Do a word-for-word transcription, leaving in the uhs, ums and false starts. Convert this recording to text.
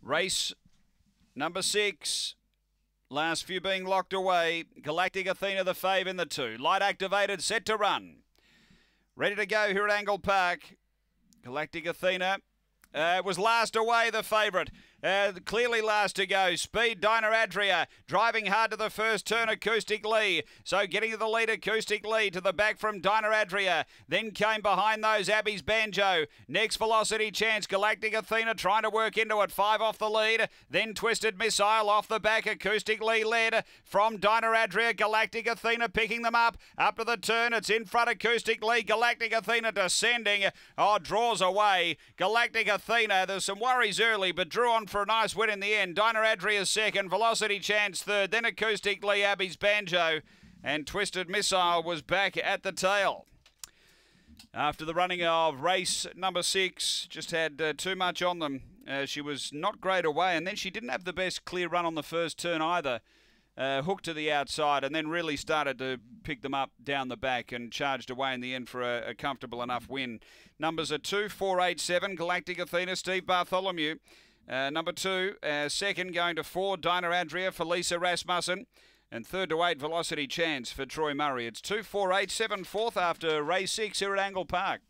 Race number six. Last few being locked away. Galactic Athena the fave in the two. Light activated, set to run. Ready to go here at Angle Park. Galactic Athena uh, was last away, the favourite. Uh, clearly last to go. Speed, Dinah Adria. Driving hard to the first turn, Acoustic Lee. So getting to the lead, Acoustic Lee. To the back from Dinah Adria. Then came behind those Abby's Banjo. Next, Velocity Chance. Galactic Athena trying to work into it. Five off the lead. Then Twisted Missile off the back. Acoustic Lee led from Dinah Adria. Galactic Athena picking them up. Up to the turn. It's in front, Acoustic Lee. Galactic Athena descending. Oh, draws away. Galactic Athena. There's some worries early, but drew on for a nice win in the end. Dinah Adria second, Velocity Chance third, then Acoustic Lee, Abby's Banjo, and Twisted Missile was back at the tail. After the running of race number six, just had uh, too much on them. Uh, she was not great away, and then she didn't have the best clear run on the first turn either. Uh, hooked to the outside and then really started to pick them up down the back and charged away in the end for a, a comfortable enough win. Numbers are two, four, eight, seven, Galactic Athena, Steve Bartholomew. Uh, number two, uh, second going to four, Dinah Adria for Lisa Rasmussen. And third to eight, Velocity Chance for Troy Murray. It's two, four, eight, seven, fourth after race six here at Angle Park.